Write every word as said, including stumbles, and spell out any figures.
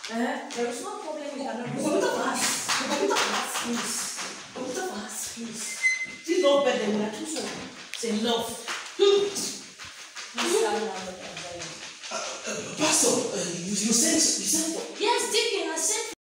Uh, there is no problem with another. Computer fast. Computer fast, please. Computer fast, please. This love better than that. Say love. Uh, uh, Pastor, uh, you, you said you said what? Yes, Deacon, I said